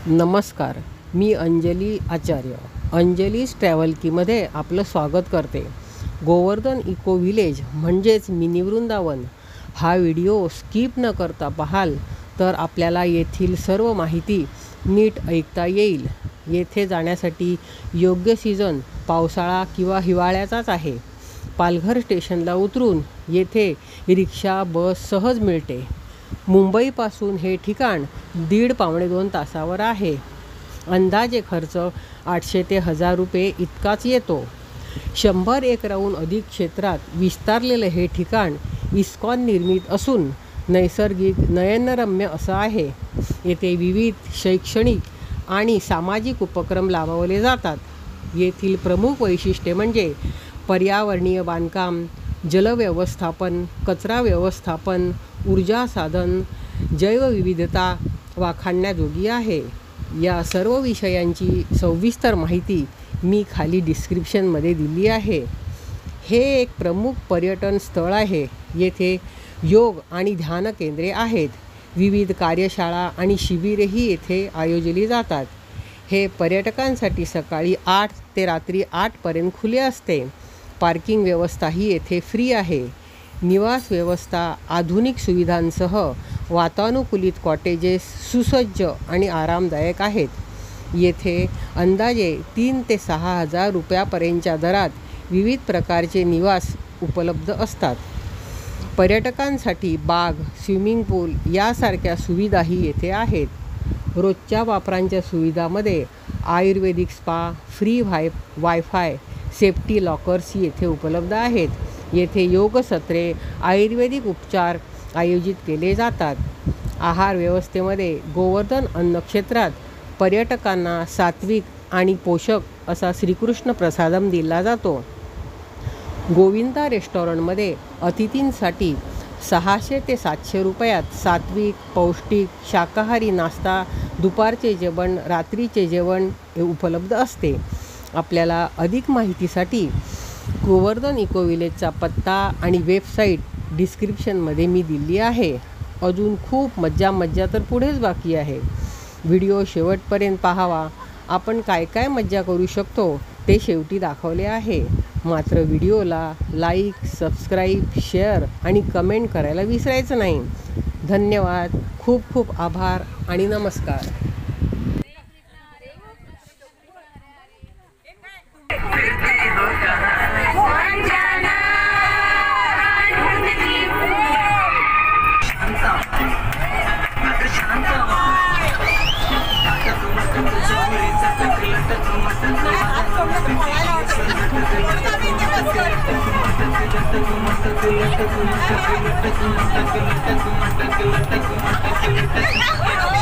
नमस्कार, मी अंजली आचार्य अंजलीज ट्रॅव्हल कीमध्ये आपलं स्वागत करते। गोवर्धन इको व्हिलेज म्हणजेच मिनी वृंदावन हा व्हिडिओ स्किप न करता पाहाल तर आपल्याला येथील सर्व माहिती नीट ऐकता येईल। येथे जाण्यासाठी योग्य सीझन पावसाळा किंवा हिवाळ्याचाच आहे। पालघर स्टेशनला उतरून येथे रिक्षा बस सहज मिळते। मुंबईपासून हे ठिकाण 1.5-2 तासावर आहे। अंदाजे खर्च 800 ते 1000 रुपये इतकाच येतो। 100 एकराहून अधिक क्षेत्रात विस्तारलेले हे ठिकाण इस्कॉन निर्मित असून नैसर्गिक नयनरम्य असं आहे। येथे विविध शैक्षणिक आणि सामाजिक उपक्रम राबवले जातात। येथील प्रमुख वैशिष्ट्ये म्हणजे पर्यावरणीय बांधकाम, जलव्यवस्थापन, कचरा व्यवस्थापन, ऊर्जा साधन, जैवविविधता वाखाणण्याजोगी आहे। या सर्व विषयांची सविस्तर माहिती मी खाली डिस्क्रिप्शनमध्ये दिली आहे। हे एक प्रमुख पर्यटन स्थळ आहे। येथे योग आणि ध्यान केंद्रे आहेत। विविध कार्यशाळा आणि शिबिरेही येथे आयोजली जातात। हे पर्यटकांसाठी सकाळी 8 ते रात्री 8 पर्यंत खुले असते। पार्किंग व्यवस्थाही येथे फ्री आहे। निवास व्यवस्था आधुनिक सुविधांसह वातानुकूलित कॉटेजेस सुसज्ज आणि आरामदायक आहेत। येथे अंदाजे 3 ते 6 हजार रुपयापर्यंतच्या दरात विविध प्रकारचे निवास उपलब्ध असतात। पर्यटकांसाठी बाग, स्विमिंग पूल यासारख्या सुविधाही येथे आहेत। रोजच्या वापरांच्या सुविधामध्ये ayurvedic spa, free wifi, safety lockers येथे उपलब्ध आहेत। येथे योग सत्रे, आयुर्वेदिक उपचार आयोजित केले जातात। आहार व्यवस्थेमध्ये गोवर्धन अन्न क्षेत्रात पर्यटकांना सात्विक आणि पोषक असा श्रीकृष्ण प्रसादम दिला जातो। गोविंदा रेस्टॉरंटमध्ये अतिथींसाठी 600 ते 700 रुपयात सात्विक, पौष्टिक, शाकाहारी नाश्ता, दुपारचे जेवण, रात्रीचे जेवण हे उपलब्ध असते। आपल्याला अधिक माहितीसाठी गोवर्धन इको व्हिलेजचा पत्ता आणि वेबसाईट डिस्क्रिप्शनमध्ये मी दिली आहे। अजून खूप मज्जा तर पुढेच बाकी आहे। व्हिडिओ शेवटपर्यंत पाहावा। आपण काय काय मज्जा करू शकतो ते शेवटी दाखवले आहे। मात्र व्हिडिओला लाईक, सबस्क्राईब, शेअर आणि कमेंट करायला विसरायचं नाही। धन्यवाद, खूप खूप आभार आणि नमस्कार। Thank you.